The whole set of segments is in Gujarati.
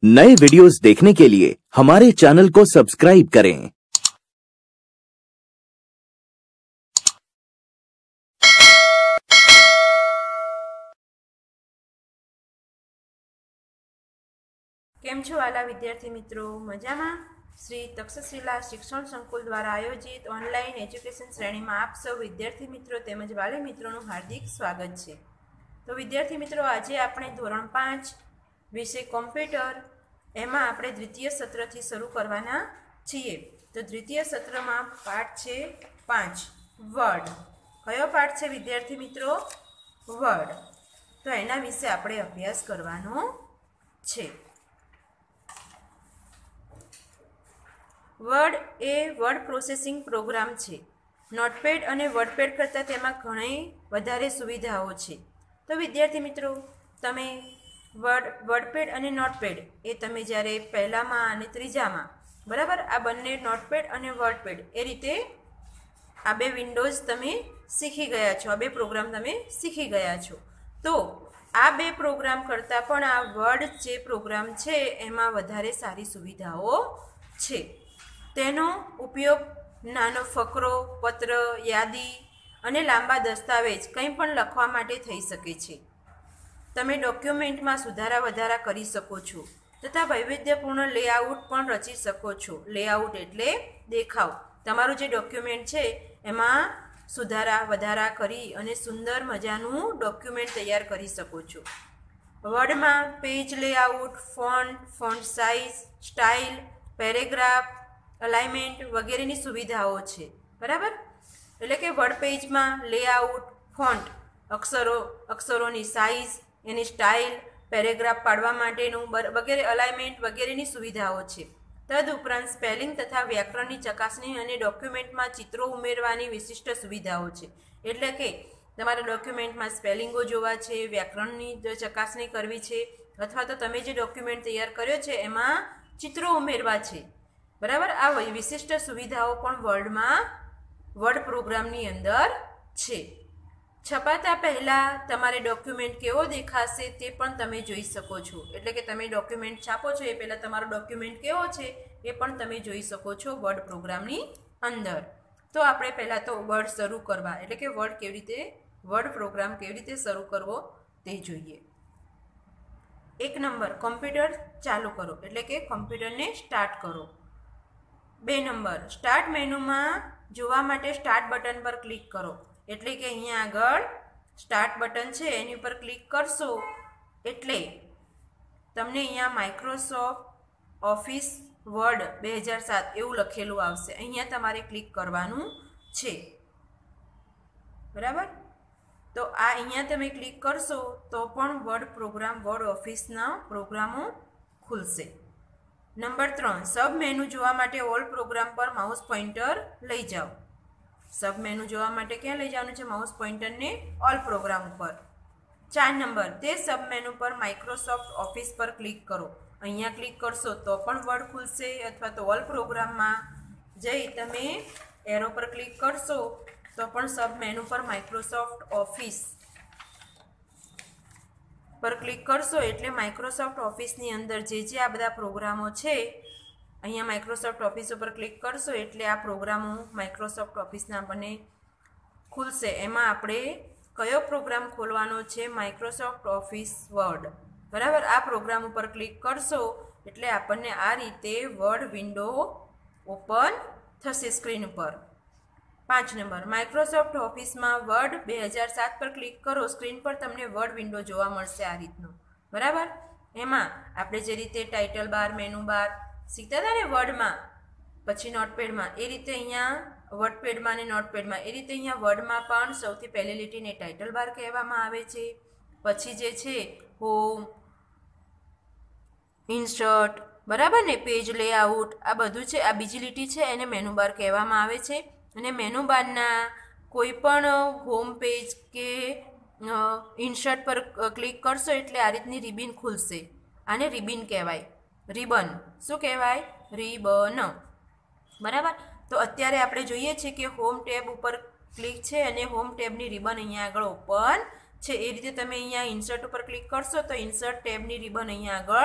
नए वीडियोस देखने के लिए हमारे चैनल को सब्सक्राइब करें। केम छो वाला विद्यार्थी मित्रों मजामा। श्री तक्षशिला शिक्षण संकुल द्वारा आयोजित ऑनलाइन एज्युकेशन श्रेणी में आप सब विद्यार्थी मित्रों तेमज वाली मित्रों हार्दिक स्वागत है। तो विद्यार्थी मित्रों आज आपणे धोरण 5 विषय कॉम्प्यूटर एमां आपणे द्वितीय सत्र थी शुरू करवाना छीए। तो द्वितीय सत्र में पाठ छे 5 वर्ड। कयो पाठ छे विद्यार्थी मित्रों? वर्ड। तो एना विषे आपणे अभ्यास करवानो छे। वर्ड ए वर्ड प्रोसेसिंग प्रोग्राम है। नोटपेड और वर्डपेड करता तेमां घणी वधारे सुविधाओं है। तो विद्यार्थी मित्रों तमे वर्डपेड और नोटपेड ए तमे ज्यारे पहलामां अने त्रीजामां बराबर आ बंने नोटपेड और वर्डपेड ए रीते आ बे विंडोज तमे शीखी गया छो, आ बे प्रोग्राम तमे शीखी गया छो। तो आ बे प्रोग्राम करता पण आ वर्ड जे प्रोग्राम छे एमां वधारे सारी सुविधाओं छे। तेनो उपयोग नानो फकरो, पत्र, यादी अने लांबा दस्तावेज कंई पण लखवा माटे थई शके छे। तमे डॉक्यूमेंट में सुधारा वधारा करी शको छो तथा वैविध्यपूर्ण लेआउट पण रची शको छो। लेआउट एटले देखाव। तमारुं जे डॉक्यूमेंट छे एमां सुधारा वधारा करी अने सुंदर मजानुं डॉक्यूमेंट तैयार करी शको छो। वर्ड में page layout, font size, style, paragraph, alignment वगैरह सुविधाओं है बराबर। एटले के वर्ड पेज में लेआउट, फॉन्ट, अक्षरों की साइज, एनी स्टाइल, पेरेग्राफ पाड़वा माटेनुं वगैरह अलाइनमेंट वगैरह सुविधाओं है। तदुपरांत स्पेलिंग तथा व्याकरण की चकासणी और डॉक्यूमेंट में चित्रों उमेरवानी विशिष्ट सुविधाओं है। एटले के तमारा डॉक्यूमेंट में स्पेलिंगो जोवा छे, व्याकरण की चकासणी करवी छे अथवा तो तमे जे डॉक्यूमेंट तैयार कर्यो छे एमां चित्रों उमेरवा छे बराबर। आ विशिष्ट सुविधाओं पण वर्ड प्रोग्राम नी अंदर छे। छपाता पहला तमारे डॉक्यूमेंट केवो देखाशे ते पण तमे जोई शको छो। एटले के तमे डॉक्यूमेंट छापो छो ए पहेला तमारो डॉक्यूमेंट केवो छे ए पण तमे जोई शको छो वर्ड प्रोग्राम नी अंदर। तो आपणे पहेला तो वर्ड शरू करवा एटले के वर्ड प्रोग्राम केवी रीते शरू करवो ते जोईए। 1 नंबर कॉम्प्यूटर चालू करो एटले के कॉम्प्यूटर ने स्टार्ट करो। 2 नंबर स्टार्ट मेनू में जोवा माटे स्टार्ट बटन पर क्लिक करो एटले के अहींया आगळ स्टार्ट बटन छे एनी पर क्लिक करशो एटले तमने अहींया माइक्रोसॉफ्ट ऑफिस वर्ड 2007 एवुं लखेलुं आवशे। अहींया तमारे क्लिक करवानुं छे बराबर। तो आ अहींया तमे क्लिक करशो तो पण वर्ड ऑफिसना प्रोग्रामो खुलशे। नंबर 3 सब मेनू जोवा माटे ऑल प्रोग्राम पर माउस पॉइंटर लई जाओ। सब मेनू जोवा माटे क्या लई जावानुं छे? माउस पॉइंटर ने ऑल प्रोग्राम पर। 4 नंबर ते सब मेनू पर माइक्रोसॉफ्ट ऑफिस पर क्लिक करो। अहींया क्लिक करशो तो पण वर्ड खुलशे अथवा तो ऑल प्रोग्राम में जई तमे एरो पर क्लिक करशो तो पण सब मेनू पर माइक्रोसॉफ्ट ऑफिस पर क्लिक करशो एटले माइक्रोसॉफ्ट ऑफिस नी अंदर जे आ बधा प्रोग्रामो छे अहींया माइक्रोसॉफ्ट ऑफिस पर क्लिक करशो एटले आ प्रोग्रामो माइक्रोसॉफ्ट ऑफिसना बने खुलशे। एमां आपणे कयो प्रोग्राम खोलवानो छे? माइक्रोसॉफ्ट ऑफिस वर्ड बराबर। आ प्रोग्राम पर क्लिक करशो एटले आपणने आ रीते वर्ड विंडो ओपन थशे स्क्रीन पर। 5 नंबर माइक्रोसॉफ्ट ऑफिस में वर्ड 2007 पर क्लिक करो। स्क्रीन पर तमने वर्ड विंडो जोवा मळशे आ रीतनो बराबर। एमां आपणे जे रीते टाइटल बार, मेनू बार शीखता था ने वर्ड में पछी नोटपेड में ए रीते अहींया वर्डपेड में ने नोटपेड में ए रीते अहींया वर्ड में पण सौथी पहली लीटी ने टाइटल बार कहेवामां आवे छे। पछी जे छे होम, इंसर्ट बराबर ने पेज लेआउट आ बधुं छे। आ बीजी लीटी छे एने मेनू बार कहेवामां आवे छे अने मेनू बारना कोईपण होम पेज के इंसर्ट पर क्लिक करशो एटले आ रीतनी रिबन खुलशे। आने रिबन कहेवाय। रिबन शुं कहेवाय? रिबन बराबर। तो अत्यारे आपणे जोईए छे के होम टेब पर क्लिक छे अने होम टेबनी रिबन अहींया आगळ ओपन छे। ए रीते तमे अहींया इंसर्ट पर क्लिक करशो तो इंसर्ट टेबनी रिबन अहींया आगळ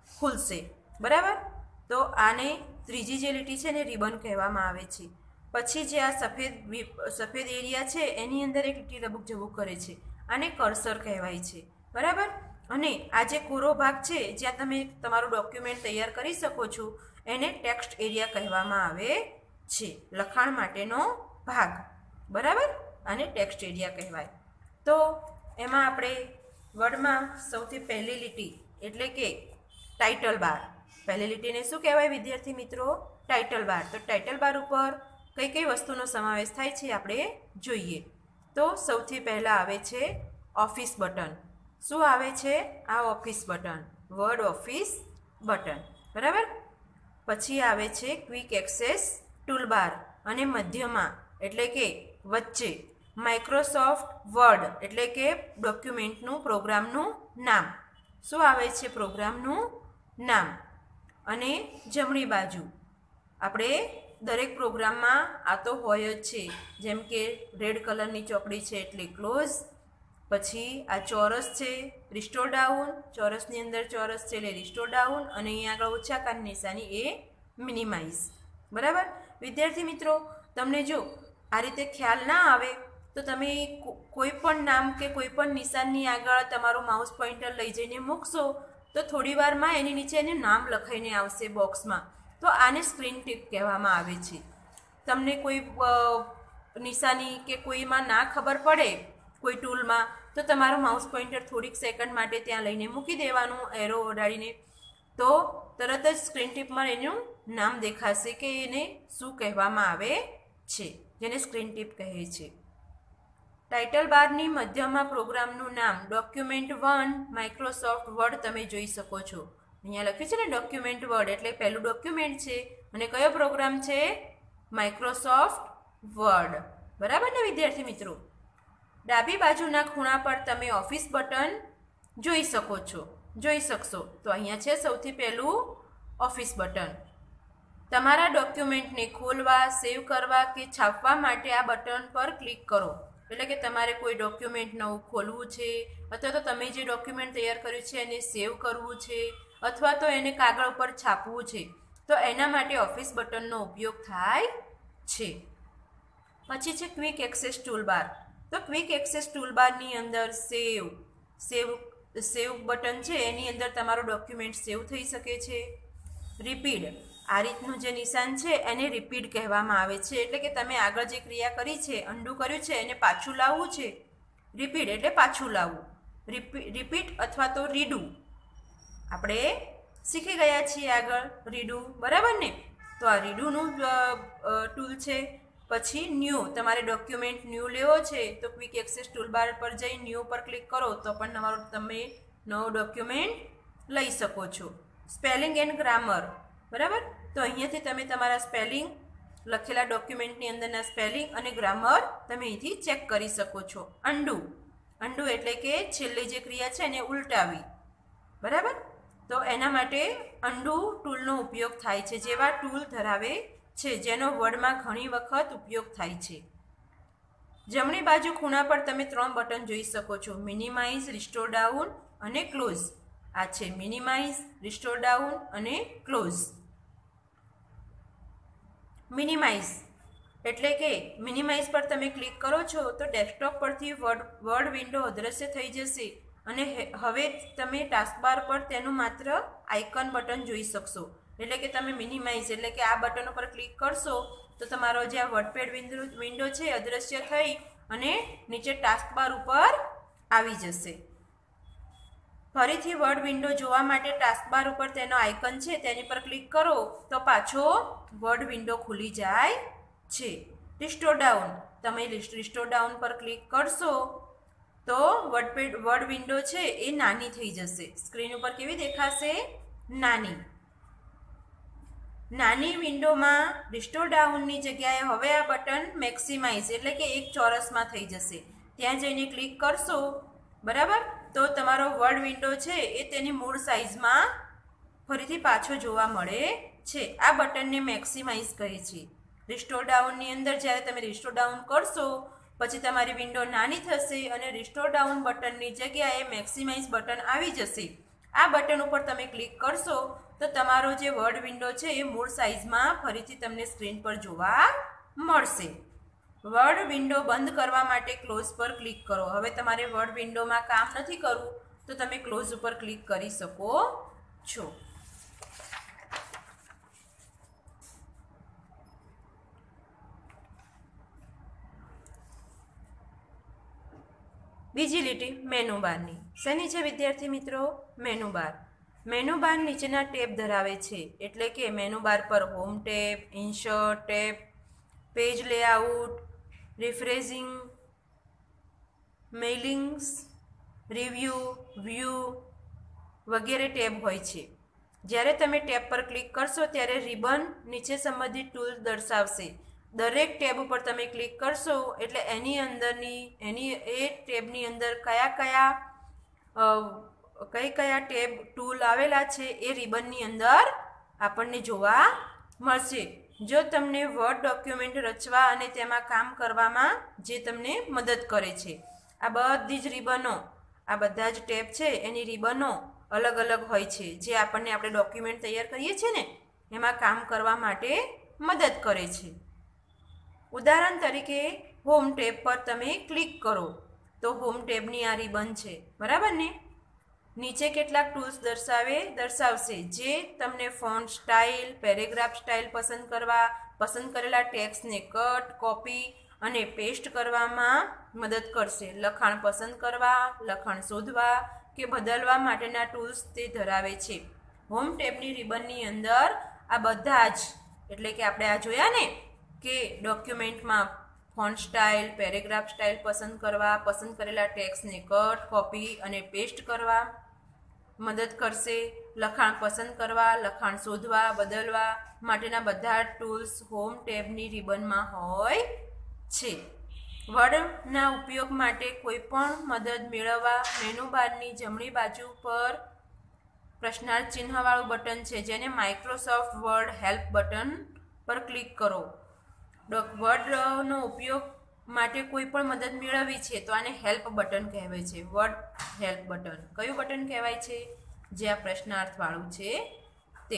ખુલશે, બરાબર. તો આને ત્રીજી જે લીટી છે એને રિબન કહેવામાં આવે છે. પછી જે આ સફેદ એરિયા છે એની અંદર એક લીટી લબુક ઝબુક કરે છે, આને કર્સર કહેવાય છે, બરાબર. અને આ જે કોરો ભાગ છે જ્યાં તમે તમારું ડોક્યુમેન્ટ તૈયાર કરી શકો છો એને ટેક્સ્ટ એરિયા કહેવામાં આવે છે, લખાણ માટેનો ભાગ, બરાબર. આને ટેક્સ્ટ એરિયા કહેવાય. તો એમાં આપણે વર્ડમાં સૌથી પહેલી લીટી એટલે કે ટાઇટલ બાર. પહેલી લીટીને શું કહેવાય વિદ્યાર્થી મિત્રો? Title bar. તો ટાઇટલ બાર ઉપર કઈ કઈ વસ્તુનો સમાવેશ થાય છે આપણે જોઈએ. તો સૌથી પહેલાં આવે છે ઓફિસ બટન. શું આવે છે? આ Office button, Word Office button, બરાબર. પછી આવે છે ક્વિક એક્સેસ ટૂલબાર અને મધ્યમાં એટલે કે વચ્ચે માઇક્રોસોફ્ટ વર્ડ એટલે કે ડોક્યુમેન્ટનું પ્રોગ્રામનું નામ. શું આવે છે? પ્રોગ્રામનું નામ. અને જમણી બાજુ આપણે દરેક પ્રોગ્રામમાં આ તો હોય જ છે, જેમ કે રેડ કલરની ચોકડી છે એટલે ક્લોઝ. પછી આ ચોરસ છે રિસ્ટોર ડાઉન, ચોરસની અંદર ચોરસ છે એટલે રિસ્ટોર ડાઉન, અને અહીંયા આગળ ઓછા કારની નિશાની એ મિનિમાઇઝ, બરાબર. વિદ્યાર્થી મિત્રો, તમને જો આ રીતે ખ્યાલ ના આવે તો તમે કોઈ પણ નામ કે કોઈ પણ નિશાનની આગળ તમારું માઉસ પોઇન્ટર લઈ જઈને મૂકશો તો થોડી વારમાં એની નીચે એનું નામ લખાઈને આવશે બોક્સમાં. તો આને સ્ક્રીન ટીપ કહેવામાં આવે છે. તમને કોઈ નિશાની કે કોઈમાં ના ખબર પડે કોઈ ટૂલમાં તો તમારું માઉસ પોઇન્ટર થોડીક સેકન્ડ માટે ત્યાં લઈને મૂકી દેવાનું, એરો ઓડાડીને, તો તરત જ સ્ક્રીન ટીપમાં એનું નામ દેખાશે કે એને શું કહેવામાં આવે છે, જેને સ્ક્રીન ટીપ કહે છે. ટાઇટલ બારની મધ્યમાં પ્રોગ્રામનું નામ ડોક્યુમેન્ટ 1 માઇક્રોસોફ્ટ વર્ડ તમે જોઈ શકો છો. અહીંયા લખ્યું છે ને ડોક્યુમેન્ટ વર્ડ એટલે પહેલું ડોક્યુમેન્ટ છે અને કયો પ્રોગ્રામ છે? માઇક્રોસોફ્ટ વર્ડ, બરાબર ને વિદ્યાર્થી મિત્રો. ડાબી બાજુના ખૂણા પર તમે ઓફિસ બટન જોઈ શકશો. તો અહીંયા છે સૌથી પહેલું ઓફિસ બટન. તમારા ડોક્યુમેન્ટને ખોલવા, સેવ કરવા કે છાપવા માટે આ બટન પર ક્લિક કરો. એટલે કે તમારે કોઈ ડોક્યુમેન્ટ નવું ખોલવું છે અથવા તો તમે જે ડોક્યુમેન્ટ તૈયાર કર્યું છે એને સેવ કરવું છે અથવા તો એને કાગળ ઉપર છાપવું છે તો એના માટે ઓફિસ બટનનો ઉપયોગ થાય છે. પછી છે ક્વિક એક્સેસ ટૂલબાર. તો ક્વિક એક્સેસ ટૂલબારની અંદર સેવ બટન છે એની અંદર તમારું ડોક્યુમેન્ટ સેવ થઈ શકે છે. રિપીટ, આ રીતનું જે નિશાન છે એને રિપીટ કહેવામાં આવે છે. એટલે કે તમે આગળ જે ક્રિયા કરી છે, અન્ડુ કર્યું છે, એને પાછું લાવવું છે. રિપીટ એટલે પાછું લાવવું. રિપીટ અથવા તો રીડુ આપણે શીખી ગયા છીએ આગળ, રીડુ, બરાબર ને. તો આ રીડુનું ટૂલ છે. પછી ન્યૂ, તમારે ડોક્યુમેન્ટ ન્યૂ લેવો છે તો ક્વિક એક્સેસ ટૂલબાર પર જઈ ન્યૂ પર ક્લિક કરો તો પણ તમે નવો ડોક્યુમેન્ટ લઈ શકો છો. સ્પેલિંગ એન્ડ ગ્રામર, બરાબર. તો અહીંયાથી તમે તમારા સ્પેલિંગ લખેલા ડોક્યુમેન્ટની અંદરના સ્પેલિંગ અને ગ્રામર તમે અહીંથી ચેક કરી શકો છો. અન્ડુ એટલે કે છેલ્લી જે ક્રિયા છે એને ઉલટાવી, બરાબર. તો એના માટે અન્ડુ ટૂલનો ઉપયોગ થાય છે, જેવા ટૂલ ધરાવે છે જેનો વર્ડમાં ઘણી વખત ઉપયોગ થાય છે. જમણી બાજુ ખૂણા પર તમે 3 બટન જોઈ શકો છો, મિનિમાઇઝ, રિસ્ટોર ડાઉન અને ક્લોઝ. આ છે મિનિમાઇઝ, રિસ્ટોર ડાઉન અને ક્લોઝ. મિનિમાઇઝ એટલે કે મિનિમાઇઝ પર તમે ક્લિક કરો છો તો ડેસ્કટોપ પરથી વર્ડ વિન્ડો અદૃશ્ય થઈ જશે અને હવે તમે ટાસ્કબાર પર તેનું માત્ર આઇકન બટન જોઈ શકશો. એટલે કે તમે મિનિમાઇઝ એટલે કે આ બટન ઉપર ક્લિક કરશો તો તમારો જે આ વર્ડપેડ વિન્ડો છે અદૃશ્ય થઈ અને નીચે ટાસ્કબાર ઉપર આવી જશે. ફરીથી વર્ડ વિન્ડો જોવા માટે ટાસ્કબાર ઉપર તેનો આઇકન છે તેની પર ક્લિક કરો તો પાછો વર્ડ વિન્ડો ખુલી જાય છે. રિસ્ટોર ડાઉન, તમે રિસ્ટોર ડાઉન પર ક્લિક કરશો તો વર્ડ વિન્ડો છે એ નાની થઈ જશે. સ્ક્રીન ઉપર કેવી દેખાશે? નાની વિન્ડોમાં રિસ્ટોર ડાઉનની જગ્યાએ હવે આ બટન મેક્સિમાઇઝ એટલે કે એક ચોરસમાં થઈ જશે. ત્યાં જઈને ક્લિક કરશો, બરાબર, તો તમારો વર્ડ વિન્ડો છે એ તેની મૂળ સાઇઝમાં ફરીથી પાછો જોવા મળે છે. આ બટનને મેક્સિમાઇઝ કહે છે. રિસ્ટોર ડાઉનની અંદર જ્યારે તમે રિસ્ટોર ડાઉન કરશો પછી તમારી વિન્ડો નાની થશે અને રિસ્ટોર ડાઉન બટનની જગ્યાએ મેક્સિમાઇઝ બટન આવી જશે. આ બટન ઉપર તમે ક્લિક કરશો તો તમારો જે વર્ડ વિન્ડો છે એ મૂળ સાઇઝમાં ફરીથી તમને સ્ક્રીન પર જોવા મળશે. વર્ડ વિન્ડો બંધ કરવા માટે ક્લોઝ પર ક્લિક કરો. હવે તમારે વર્ડ વિન્ડોમાં કામ નથી કરવું તો તમે ક્લોઝ ઉપર ક્લિક કરી શકો છો. બીજી લીટી મેનુ બારની. શેની છે વિદ્યાર્થી મિત્રો? Menu bar. મેનુ બાર નીચેના ટેબ ધરાવે છે, એટલે કે મેનુ બાર પર home tab, insert tab, page layout, refreshing, mailings, review, view વગેરે ટેબ હોય છે. જ્યારે તમે ટેબ પર ક્લિક કરશો ત્યારે રિબન નીચે સંબંધિત ટૂલ દર્શાવશે. દરેક ટેબ ઉપર તમે ક્લિક કરશો એટલે એ ટેબની અંદર કયા ટેબ ટૂલ આવેલા છે એ રિબનની અંદર આપણને જોવા મળશે. જો તમને વર્ડ ડોક્યુમેન્ટ રચવા અને તેમાં કામ કરવામાં જે તમને મદદ કરે છે. આ બધી જ રિબનો, આ બધા જ ટેબ છે એની રિબનો અલગ અલગ હોય છે, જે આપણે ડોક્યુમેન્ટ તૈયાર કરીએ છીએ ને એમાં કામ કરવા માટે મદદ કરે છે. ઉદાહરણ તરીકે હોમ ટેબ પર તમે ક્લિક કરો તો હોમ ટેબની આ રિબન છે, બરાબર ને? નીચે કેટલાક ટૂલ્સ દર્શાવશે જે તમને ફોન્ટ સ્ટાઇલ, પેરેગ્રાફ સ્ટાઇલ પસંદ કરેલા ટેક્સ્ટને કટ, કોપી અને પેસ્ટ કરવામાં મદદ કરશે. લખાણ પસંદ કરવા, લખાણ શોધવા કે બદલવા માટેના ટૂલ્સ તે ધરાવે છે. હોમ ટેબની રિબનની અંદર આ બધા જ, એટલે કે આપણે આ જોયા ને કે ડોક્યુમેન્ટમાં ફોન્ટ સ્ટાઇલ, પેરેગ્રાફ સ્ટાઇલ પસંદ કરવા, પસંદ કરેલા ટેક્સ્ટને કટ, કોપી અને પેસ્ટ કરવા મદદ કરશે. લખાણ પસંદ કરવા, લખાણ શોધવા, બદલવા માટેના બધા ટૂલ્સ હોમ ટેબની રિબનમાં હોય છે. વર્ડના ઉપયોગ માટે કોઈપણ મદદ મેળવવા મેનુ બારની જમણી બાજુ પર પ્રશ્નાર્થ ચિહ્નવાળું બટન છે, જેને માઇક્રોસોફ્ટ વર્ડ હેલ્પ બટન પર ક્લિક કરો. વર્ડનો ઉપયોગ માટે કોઈ પણ મદદ મેળવવી છે તો આને હેલ્પ બટન કહેવાય છે. વર્ડ હેલ્પ બટન કયું બટન કહેવાય છે? જે આ પ્રશ્નાર્થવાળું છે તે.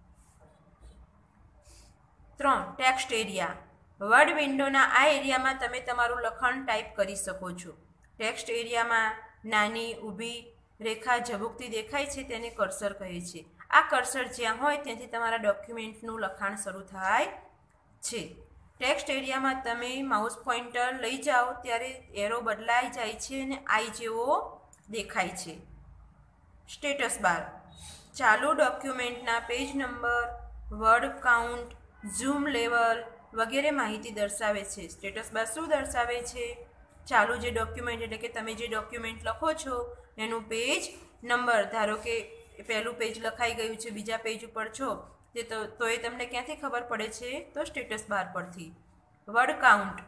3. Text area. વર્ડ વિન્ડોના આ એરિયામાં તમે તમારું લખાણ ટાઈપ કરી શકો છો. ટેક્સ્ટ એરિયામાં નાની ઊભી રેખા ઝબૂકતી દેખાય છે તેને કર્સર કહે છે. આ કર્સર જ્યાં હોય ત્યાંથી તમારા ડોક્યુમેન્ટનું લખાણ શરૂ થાય છે. ટેક્સ્ટ એરિયામાં તમે માઉસ પોઇન્ટર લઈ જાઓ ત્યારે એરો બદલાઈ જાય છે અને આઈ જેવો દેખાય છે. Status bar. ચાલુ ડોક્યુમેન્ટના page number, word count, zoom level વગેરે માહિતી દર્શાવે છે. સ્ટેટસ બાર શું દર્શાવે છે? ચાલુ જે ડોક્યુમેન્ટ, એટલે કે તમે જે ડોક્યુમેન્ટ લખો છો એનું પેજ નંબર. ધારો કે પહેલું પેજ લખાઈ ગયું છે, બીજા પેજ ઉપર છો તો એ તમને ક્યાંથી ખબર પડે છે? તો સ્ટેટસ બાર પરથી. વર્ડ કાઉન્ટ,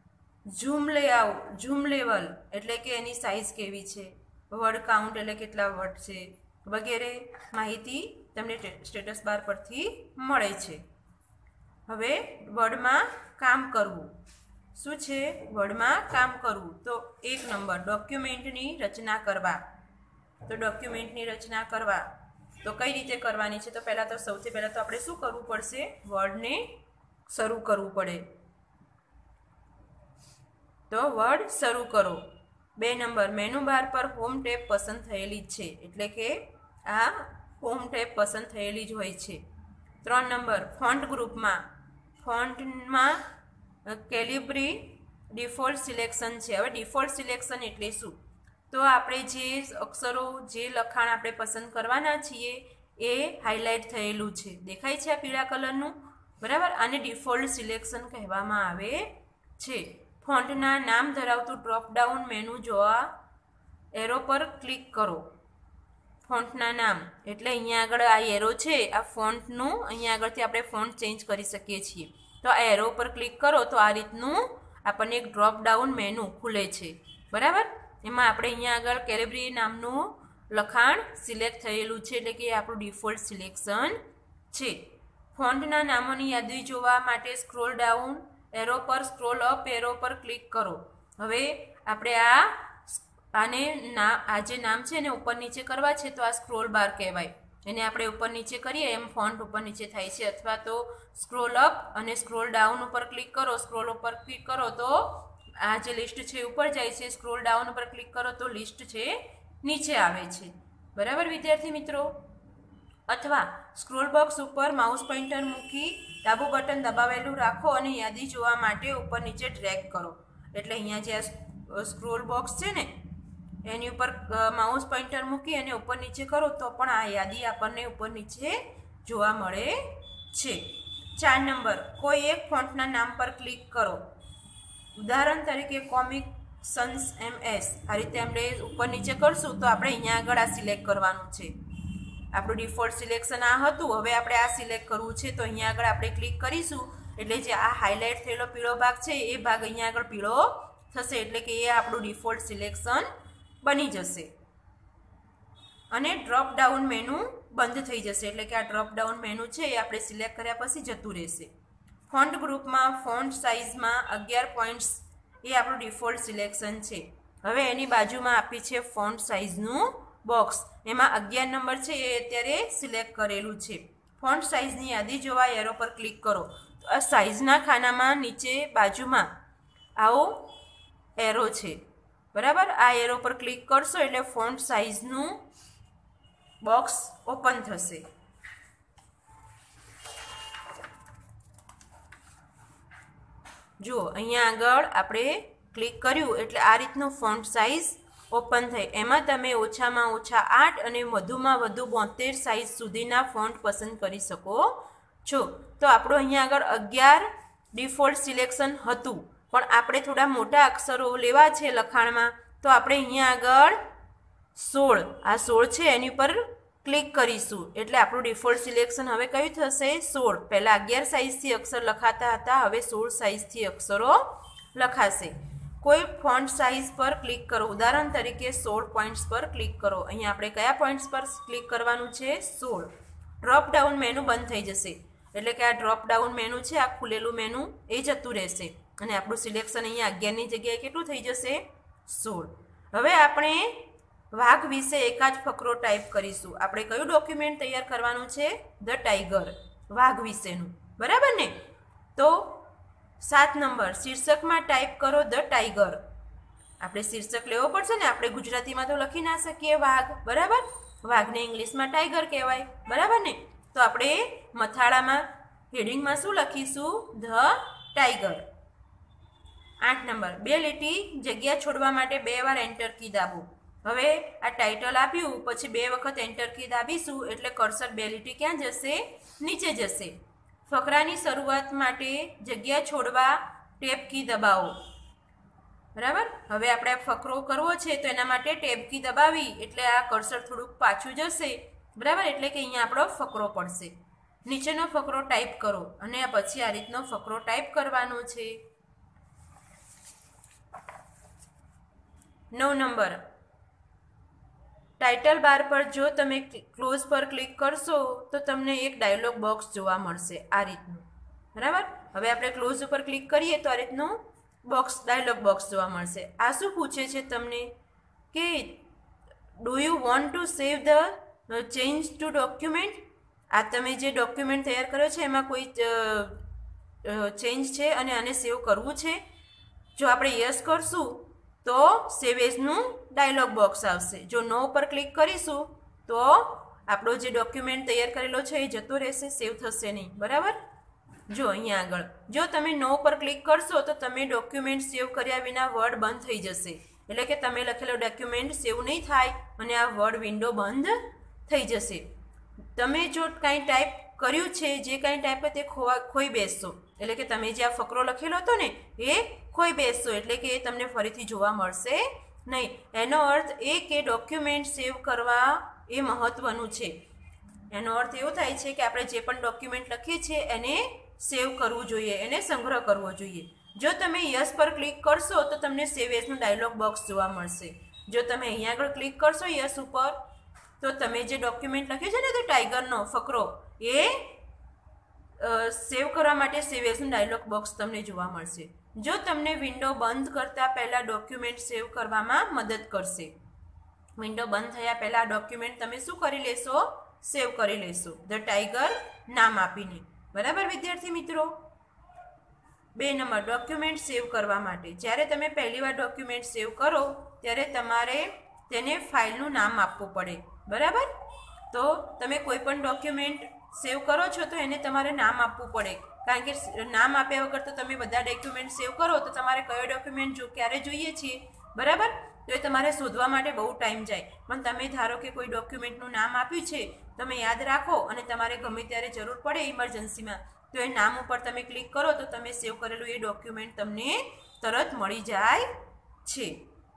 ઝૂમ લેવલ એટલે કે એની સાઇઝ કેવી છે, વર્ડ કાઉન્ટ એટલે કેટલા વર્ડ છે વગેરે માહિતી તમને સ્ટેટસ બાર પરથી મળે છે. હવે વર્ડમાં કામ કરવું. શું છે? વર્ડમાં કામ કરવું. તો 1 નંબર ડોક્યુમેન્ટની રચના કરવા. તો ડોક્યુમેન્ટની રચના કરવા તો કઈ રીતે કરવાની છે? તો સૌથી પહેલાં તો આપણે શું કરવું પડશે? વર્ડને શરૂ કરવું પડે. તો વર્ડ શરૂ કરો. 2 નંબર મેનુ બાર પર હોમ ટેબ પસંદ થયેલી જ છે, એટલે કે આ હોમ ટેબ પસંદ થયેલી જ હોય છે. 3 નંબર ફોન્ટ ગ્રુપમાં. ફોન્ટમાં કેલિબ્રી ડિફોલ્ટ સિલેક્શન છે. હવે ડિફોલ્ટ સિલેક્શન એટલે શું? તો આપણે જે અક્ષરો, જે લખાણ આપણે પસંદ કરવાના છીએ એ હાઇલાઇટ થયેલું છે, દેખાય છે આ પીળા કલરનું, બરાબર? આને ડિફોલ્ટ સિલેક્શન કહેવામાં આવે છે. ફોન્ટના નામ ધરાવતું ડ્રોપડાઉન મેનુ જોવા એરો પર ક્લિક કરો. ફોન્ટના નામ એટલે અહીંયા આગળ આ એરો છે, આ ફોન્ટનું અહીંયા આગળથી આપણે ફોન્ટ ચેન્જ કરી શકીએ છીએ. તો આ એરો પર ક્લિક કરો તો આ રીતનું આપણને એક ડ્રોપડાઉન મેનુ ખુલે છે, બરાબર? એમાં આપણે અહીંયા આગળ કેલિબ્રી નામનું લખાણ સિલેક્ટ થયેલું છે, એટલે કે આપણું ડિફોલ્ટ સિલેક્શન છે. ફોન્ટના નામોની યાદી જોવા માટે સ્ક્રોલ ડાઉન એરો પર, સ્ક્રોલ અપ એરો પર ક્લિક કરો. હવે આપણે આ આને આ જે નામ છે એને ઉપર નીચે કરવા છે તો આ સ્ક્રોલ બાર કહેવાય. એને આપણે ઉપર નીચે કરીએ એમ ફોન્ટ ઉપર નીચે થાય છે. અથવા તો સ્ક્રોલ અપ અને સ્ક્રોલ ડાઉન ઉપર ક્લિક કરો. સ્ક્રોલ ઉપર ક્લિક કરો તો આ જે લિસ્ટ છે ઉપર જાય છે. સ્ક્રોલ ડાઉન ઉપર ક્લિક કરો તો લિસ્ટ છે નીચે આવે છે. બરાબર વિદ્યાર્થી મિત્રો. અથવા સ્ક્રોલ બોક્સ ઉપર માઉસ પોઇન્ટર મૂકી ડાબું બટન દબાવેલું રાખો અને યાદી જોવા માટે ઉપર નીચે ડ્રેગ કરો. એટલે અહીંયા જે સ્ક્રોલ બોક્સ છે ને એની ઉપર માઉસ પોઇન્ટર મૂકી અને ઉપર નીચે કરો તો પણ આ યાદી આપણને ઉપર નીચે જોવા મળે છે. 4 નંબર, કોઈ એક ફોન્ટના નામ પર ક્લિક કરો. ઉદાહરણ તરીકે કોમિક સન્સ MS. આ રીતે આપણે ઉપર નીચે કરશું તો આપણે અહીંયા આગળ આ સિલેક્ટ કરવાનું છે. આપણું ડિફોલ્ટ સિલેક્શન આ હતું. હવે આપણે આ સિલેક્ટ કરવું છે તો અહીંયા આગળ આપણે ક્લિક કરીશું એટલે જે આ હાઇલાઇટ થયેલો પીળો ભાગ છે એ ભાગ અહીંયા આગળ પીળો થશે. એટલે કે એ આપણું ડિફોલ્ટ સિલેક્શન બની જશે અને ડ્રોપ ડાઉન મેનુ બંધ થઈ જશે. એટલે કે આ ડ્રોપ ડાઉન મેનુ છે એ આપણે સિલેક્ટ કર્યા પછી જતું રહેશે. ફોન્ટ ગ્રુપમાં ફોન્ટ સાઇઝમાં 11 પોઈન્ટ્સ એ આપણું ડિફોલ્ટ સિલેક્શન છે. હવે એની બાજુમાં આપી છે ફોન્ટ સાઇઝનું બોક્સ. એમાં 11 નંબર છે એ અત્યારે સિલેક્ટ કરેલું છે. ફોન્ટ સાઇઝની યાદી જોવા એરો પર ક્લિક કરો. તો આ સાઇઝના ખાનામાં નીચે બાજુમાં આવો એરો છે. બરાબર. આ એરો પર ક્લિક કરશો એટલે ફોન્ટ સાઇઝનું બોક્સ ઓપન થશે. જુઓ અહીંયા આગળ આપણે ક્લિક કર્યું એટલે આ રીતનું ફોન્ટ સાઇઝ ઓપન થઈ. એમાં તમે ઓછામાં ઓછા 8 અને વધુમાં વધુ 72 સાઇઝ સુધીના ફોન્ટ પસંદ કરી શકો છો. તો આપણું અહીંયા આગળ 11 ડિફોલ્ટ સિલેક્શન હતું પણ આપણે થોડા મોટા અક્ષરો લેવા છે લખાણમાં તો આપણે અહીંયા આગળ 16 આ 16 છે એની પર ક્લિક કરીશું એટલે આપણું ડિફોલ્ટ સિલેક્શન હવે કયું થશે 16. પહેલાં 11 સાઇઝથી અક્ષર લખાતા હતા હવે 16 સાઇઝથી અક્ષરો લખાશે. કોઈ ફોન્ટ સાઇઝ પર ક્લિક કરો. ઉદાહરણ તરીકે 16 પોઈન્ટ્સ પર ક્લિક કરો. અહીંયા આપણે કયા પોઈન્ટ્સ પર ક્લિક કરવાનું છે 16. ડ્રોપ ડાઉન મેનુ બંધ થઈ જશે એટલે કે આ ડ્રોપ ડાઉન મેનુ છે આ ખુલેલું મેનુ એ જતું રહેશે અને આપણું સિલેક્શન અહીંયા 11ની જગ્યાએ કેટલું થઈ જશે 16. હવે આપણે વાઘ વિશે એકાદ ફકરો ટાઈપ કરીશું. આપણે કયું ડોક્યુમેન્ટ તૈયાર કરવાનું છે ધ ટાઈગર. વાઘ વિશેનું. બરાબર ને. તો 7 નંબર, શીર્ષકમાં ટાઈપ કરો ધ ટાઈગર. આપણે શીર્ષક લેવો પડશે ને. આપણે ગુજરાતીમાં તો લખી ના શકીએ વાઘ. બરાબર. વાઘને ઇંગ્લિશમાં ટાઈગર કહેવાય. બરાબર ને. તો આપણે મથાળામાં હેડિંગમાં શું લખીશું ધ ટાઈગર. 8 નંબર, 2 લીટી જગ્યા છોડવા માટે 2 વાર એન્ટર કી દાબો. હવે આ ટાઇટલ આપ્યું પછી 2 વખત એન્ટર કી દાબીશું એટલે કર્સર 2 લીટી ક્યાં જશે નીચે જશે. ફકરાની શરૂઆત માટે જગ્યા છોડવા ટેબ કી દબાવો. બરાબર. હવે આપણે ફકરો કરવો છે તો એના માટે ટેબ કી દબાવી એટલે આ કર્સર થોડુંક પાછું જશે. બરાબર. એટલે કે અહીંયા આપણો ફકરો પડશે. નીચેનો ફકરો ટાઈપ કરો અને પછી આ રીતનો ફકરો ટાઈપ કરવાનો છે. 9 નંબર, ટાઇટલ બાર પર જો તમે ક્લોઝ પર ક્લિક કરશો તો તમને એક ડાયલોગ બોક્સ જોવા મળશે આ રીતનું. બરાબર. હવે આપણે ક્લોઝ ઉપર ક્લિક કરીએ તો આ રીતનું બોક્સ ડાયલોગ બોક્સ જોવા મળશે. આ શું પૂછે છે તમને કે do you want to save the change to document. આ તમે જે ડોક્યુમેન્ટ તૈયાર કર્યો છે એમાં કોઈ ચેન્જ છે અને આને સેવ કરવું છે. જો આપણે યસ કરશું તો સેવ એઝનું ડાયલોગ બોક્સ આવશે. જો નો પર ક્લિક કરીશું તો આપણો જે ડોક્યુમેન્ટ તૈયાર કરેલો છે એ જતો રહેશે, સેવ થશે નહીં. બરાબર. જો અહીંયા આગળ જો તમે નો પર ક્લિક કરશો તો તમે ડોક્યુમેન્ટ સેવ કર્યા વિના વર્ડ બંધ થઈ જશે. એટલે કે તમે લખેલો ડોક્યુમેન્ટ સેવ નહીં થાય અને આ વર્ડ વિન્ડો બંધ થઈ જશે. તમે જો કાંઈ ટાઈપ કર્યું છે જે કાંઈ ટાઈપ તે ખોઈ બેસશો. એટલે કે તમે જે આ ફકરો લખેલો હતો ને એ ખોઈ બેસશો એટલે કે એ તમને ફરીથી જોવા મળશે નહીં. એનો અર્થ એ કે ડોક્યુમેન્ટ સેવ કરવા એ મહત્ત્વનું છે. એનો અર્થ એવો થાય છે કે આપણે જે પણ ડોક્યુમેન્ટ લખીએ છીએ એને સેવ કરવું જોઈએ, એને સંગ્રહ કરવો જોઈએ. જો તમે યસ પર ક્લિક કરશો તો તમને સેવ એઝનું ડાયલોગ બોક્સ જોવા મળશે. જો તમે અહીંયા આગળ ક્લિક કરશો યસ ઉપર તો તમે જે ડોક્યુમેન્ટ લખ્યું છે ને તો ટાઈગરનો ફકરો એ સેવ કરવા માટે સેવ એઝનું ડાયલોગ બોક્સ તમને જોવા મળશે. જો તમને વિન્ડો બંધ કરતા પહેલાં ડોક્યુમેન્ટ સેવ કરવામાં મદદ કરશે. વિન્ડો બંધ થયા પહેલાં ડોક્યુમેન્ટ તમે શું કરી લેશો? સેવ કરી લેશો ધ ટાઈગર નામ આપીને. બરાબર વિદ્યાર્થી મિત્રો. 2 નંબર, ડોક્યુમેન્ટ સેવ કરવા માટે જ્યારે તમે પહેલીવાર ડોક્યુમેન્ટ સેવ કરો ત્યારે તમારે તેને ફાઇલનું નામ આપવું પડે. બરાબર. તો તમે કોઈ પણ ડોક્યુમેન્ટ સેવ કરો છો તો એને તમારે નામ આપવું પડે, કારણ કે નામ આપ્યા વગર તો તમે બધા ડોક્યુમેન્ટ સેવ કરો તો તમારે કયો ડોક્યુમેન્ટ ક્યારે જોઈએ છીએ, બરાબર, તો એ તમારે શોધવા માટે બહુ ટાઈમ જાય. પણ તમે ધારો કે કોઈ ડોક્યુમેન્ટનું નામ આપ્યું છે, તમે યાદ રાખો અને તમારે ગમે ત્યારે જરૂર પડે ઇમરજન્સીમાં તો એ નામ ઉપર તમે ક્લિક કરો તો તમે સેવ કરેલું એ ડોક્યુમેન્ટ તમને તરત મળી જાય છે.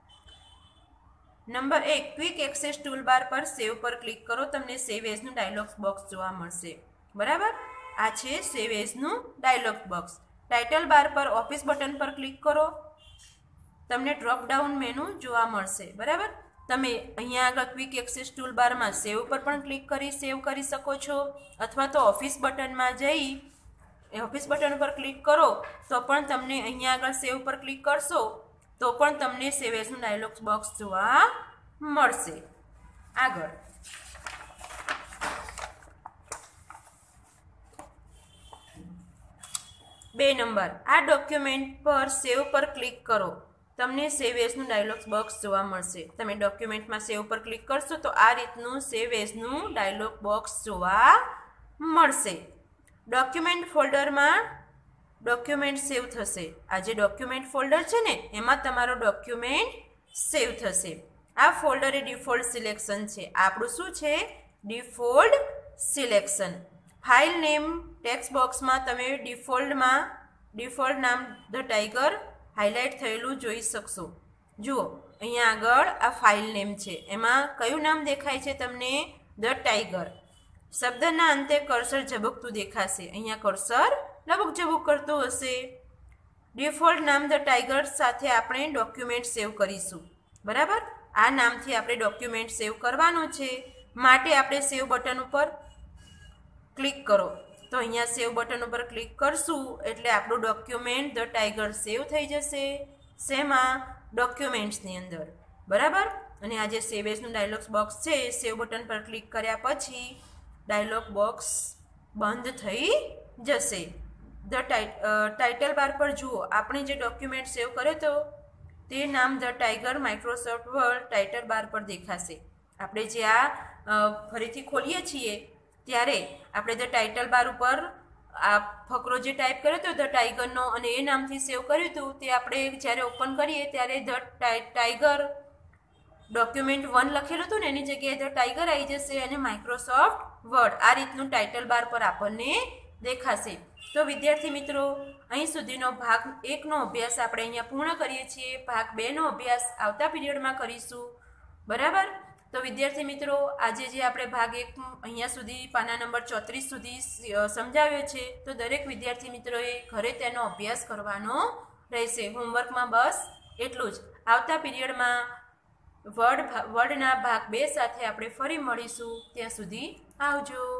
નંબર 1, ક્વિક એક્સેસ ટૂલબાર પર સેવ પર ક્લિક કરો, તમને સેવ એઝનું ડાયલોગ બોક્સ જોવા મળશે. બરાબર, આ છે સેવ એઝનું ડાયલોગ બોક્સ. ટાઇટલ બાર પર ઓફિસ બટન પર ક્લિક કરો, તમને ડ્રોપ ડાઉન મેનુ જોવા મળશે. બરાબર, તમે અહીંયા આગળ ક્વિક એક્સેસ ટૂલબારમાં સેવ પર પણ ક્લિક કરી સેવ કરી શકો છો, અથવા તો ઓફિસ બટનમાં જઈ ઓફિસ બટન પર ક્લિક કરો તો પણ તમને અહીંયા આગળ સેવ પર ક્લિક કરશો તો પણ તમને સેવ એઝનું ડાયલોગ બોક્સ જોવા મળશે. આગળ 2 નંબર, આ ડોક્યુમેન્ટ પર સેવ પર ક્લિક કરો, તમને સેવ એઝનું ડાયલોગ બોક્સ જોવા મળશે. તમે ડોક્યુમેન્ટમાં સેવ પર ક્લિક કરશો તો આ રીતનું સેવ એઝનું ડાયલોગ બોક્સ જોવા મળશે. ડોક્યુમેન્ટ ફોલ્ડરમાં ડોક્યુમેન્ટ સેવ થશે. આ જે ડોક્યુમેન્ટ ફોલ્ડર છે ને એમાં તમારો ડોક્યુમેન્ટ સેવ થશે. આ ફોલ્ડર એ ડિફોલ્ટ સિલેક્શન છે. આપણું શું છે? Default selection. File name text બોક્સમાં તમે ડિફોલ્ટ નામ ધ ટાઈગર હાઇલાઇટ થયેલું જોઈ શકશો. જુઓ અહીંયા આગળ આ ફાઇલ નેમ છે, એમાં કયું નામ દેખાય છે તમને? The tiger. શબ્દના અંતે કર્સર ઝબકતું દેખાશે, અહીંયા કર્સર લબક ઝબક કરતું હશે. ડિફોલ્ટ નામ ધ ટાઈગર સાથે આપણે ડોક્યુમેન્ટ સેવ કરીશું. બરાબર, આ નામથી આપણે ડોક્યુમેન્ટ સેવ કરવાનું છે, માટે આપણે સેવ બટન ઉપર ક્લિક કરો. તો અહીંયા સેવ બટન ઉપર ક્લિક કરશું એટલે આપણું ડોક્યુમેન્ટ ધ ટાઈગર સેવ થઈ જશે. શેમાં? ડોક્યુમેન્ટ્સની અંદર. બરાબર, અને આ જે સેવ એઝનું ડાયલોગ બોક્સ છે, સેવ બટન પર ક્લિક કર્યા પછી ડાયલોગ બોક્સ બંધ થઈ જશે. ટાઇટલ બાર પર જુઓ, આપણે જે ડોક્યુમેન્ટ સેવ કર્યો હતો તે નામ the tiger Microsoft Word title bar પર દેખાશે. આપણે જે આ ફરીથી ખોલીએ છીએ ત્યારે આપણે ધ ટાઇટલ બાર ઉપર આ ફકરો જે ટાઈપ કર્યો હતો ધ ટાઈગરનો અને એ નામથી સેવ કર્યું હતું તે આપણે જ્યારે ઓપન કરીએ ત્યારે ધ ટાઈગર ડોક્યુમેન્ટ 1 લખેલું હતું ને એની જગ્યાએ ધ ટાઈગર આવી જશે અને માઇક્રોસોફ્ટ વર્ડ આ રીતનું ટાઇટલ બાર પર આપણને દેખાશે. તો વિદ્યાર્થી મિત્રો, અહીં સુધીનો ભાગ 1નો અભ્યાસ આપણે અહીંયા પૂર્ણ કરીએ છીએ. ભાગ 2નો અભ્યાસ આવતા પીરિયડમાં કરીશું. બરાબર, તો વિદ્યાર્થી મિત્રો, આજે જે આપણે ભાગ 1 અહીંયા સુધી પાના નંબર 34 સુધી સમજાવ્યો છે, તો દરેક વિદ્યાર્થી મિત્રોએ ઘરે તેનો અભ્યાસ કરવાનો રહેશે. હોમવર્કમાં બસ એટલું જ. આવતા પીરિયડમાં વર્ડના ભાગ 2 સાથે આપણે ફરી મળીશું. ત્યાં સુધી આવજો.